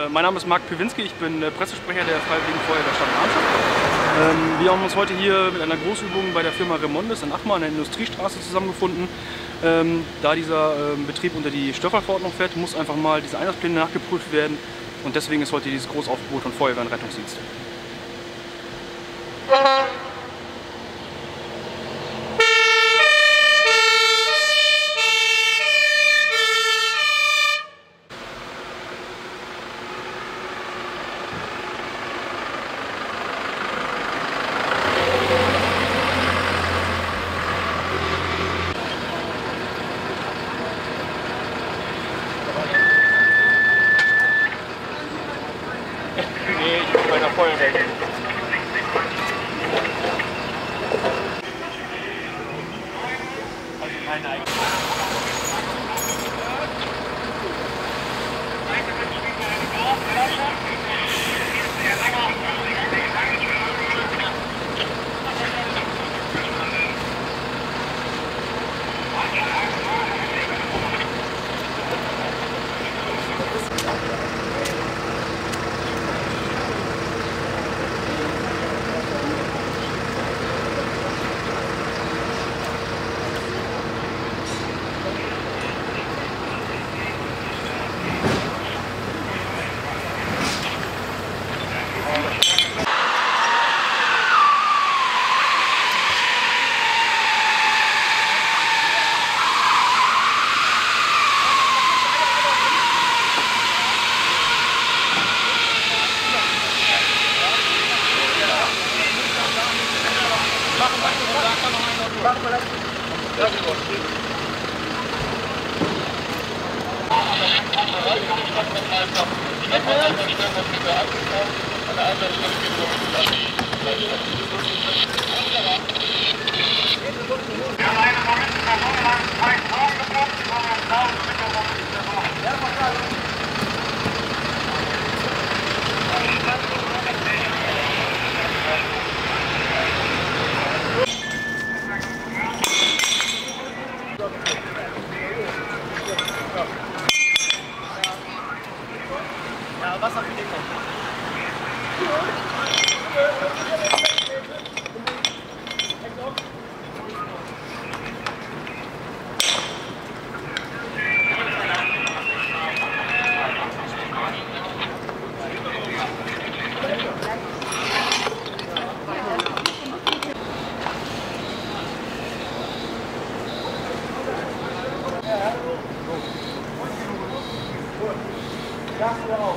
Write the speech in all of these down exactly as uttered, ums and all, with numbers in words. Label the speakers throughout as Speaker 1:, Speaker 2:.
Speaker 1: mein Name ist Marc Piwinski, ich bin Pressesprecher der Freiwilligen Feuerwehr Stadt Darmstadt. Ähm, wir haben uns heute hier mit einer Großübung bei der Firma Remondes in Achmar an der Industriestraße zusammengefunden. Ähm, da dieser ähm, Betrieb unter die Störfallverordnung fährt, muss einfach mal diese Einsatzpläne nachgeprüft werden und deswegen ist heute dieses Großaufgebot von Feuerwehr und Rettungsdienst. Nee, ich bin bei der Feuerwehr. Also keine eigene.
Speaker 2: Ja, Wasser für den Ja, du auch.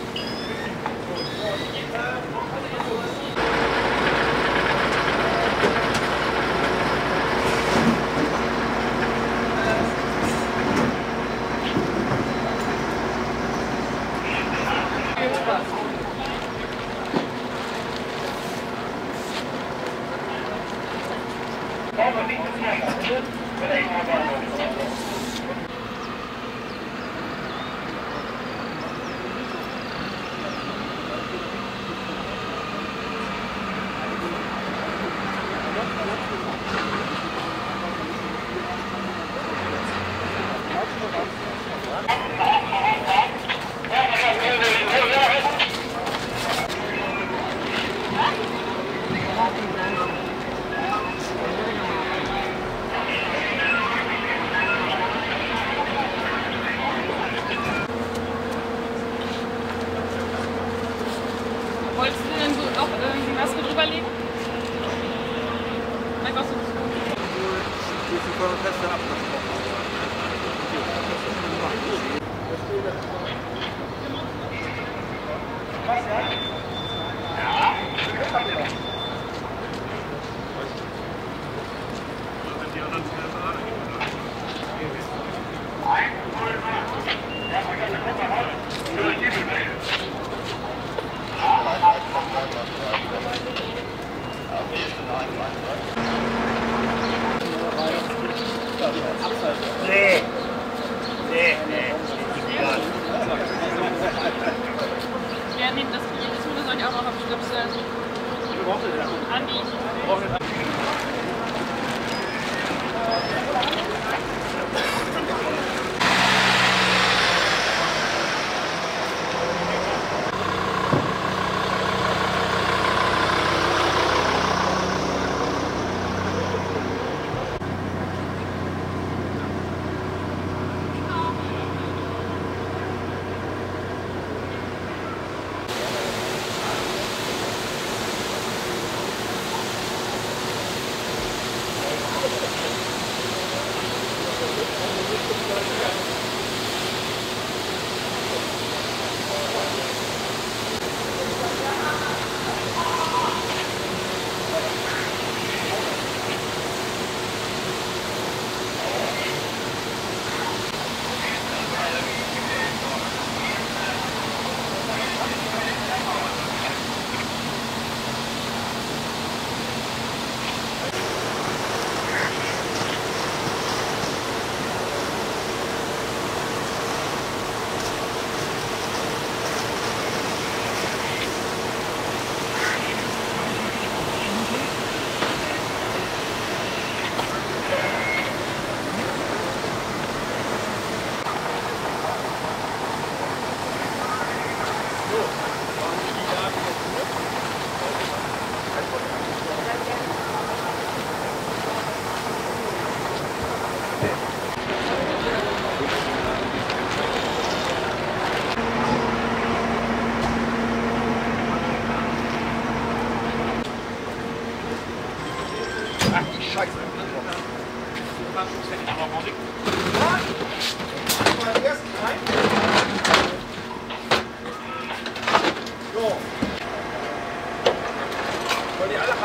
Speaker 3: Wolltest du denn so auch irgendwie Maske drüberlegen? Vielleicht was du das gut.
Speaker 2: Die ist die Feuerwehrfeste abgesprochen. Was, ja? Ja. Sind die anderen zwei Fragen? Nee. Nee, nee.
Speaker 3: Ja, nehmt das Tool soll ich auch noch abstöpseln. Andi.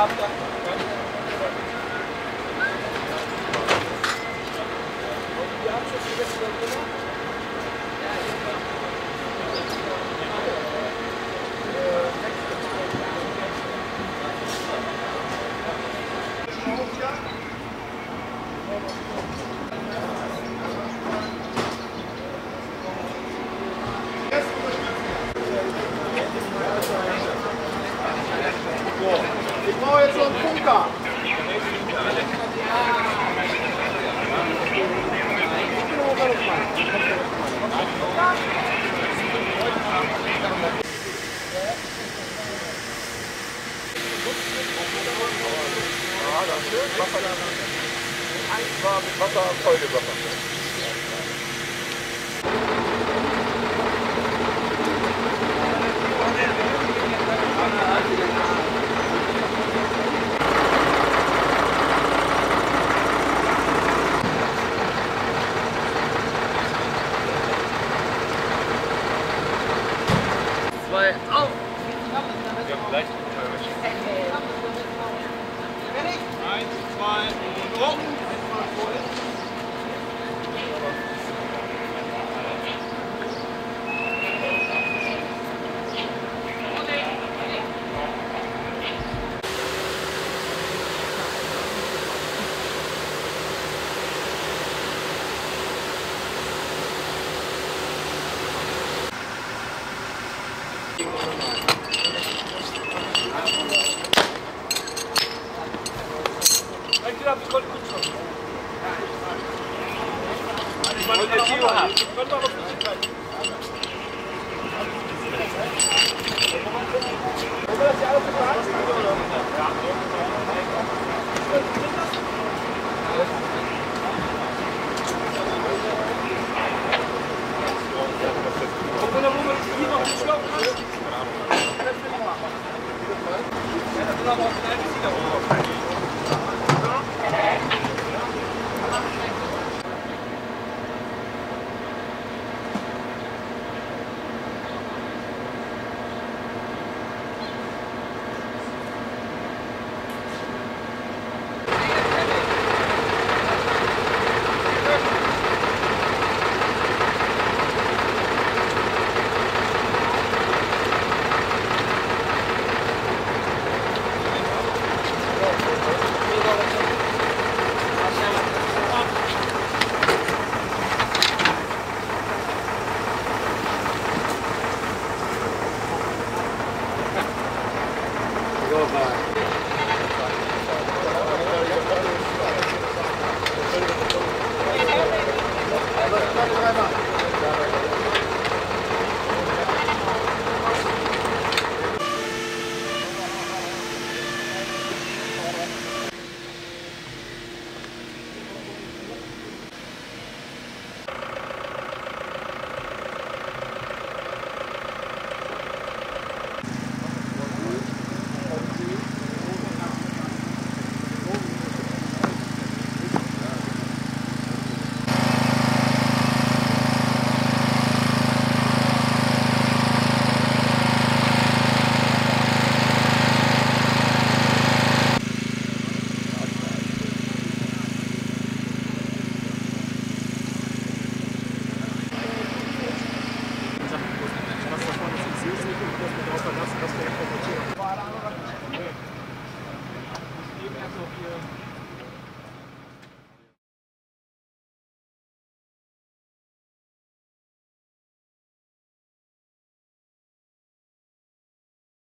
Speaker 2: Ich brauche jetzt so einen Funker. Ja, danke. Wasser. Eins war mit Wasser vollgesoffen. Zwei, auf!
Speaker 4: Wir haben gleich eins, zwei und hoch! Ich wollte der Tio haben. Ich wollte noch ein bisschen rein. Wollen wir das hier alles behalten? Und wenn du hier noch nicht schlafen hast, das will ich machen. Ja, das sind aber auch kleine Sieger.
Speaker 2: Dreimal.